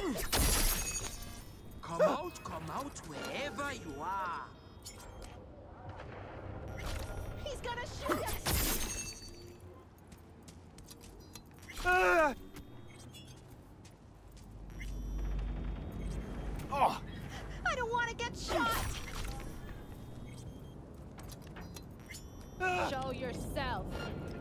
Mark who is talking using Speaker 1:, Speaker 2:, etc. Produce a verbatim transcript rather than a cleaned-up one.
Speaker 1: Come out, come out, wherever you are.
Speaker 2: He's gonna shoot us!
Speaker 3: Ah! Oh!
Speaker 2: I don't want to get shot!
Speaker 3: Ah!
Speaker 2: Show yourself!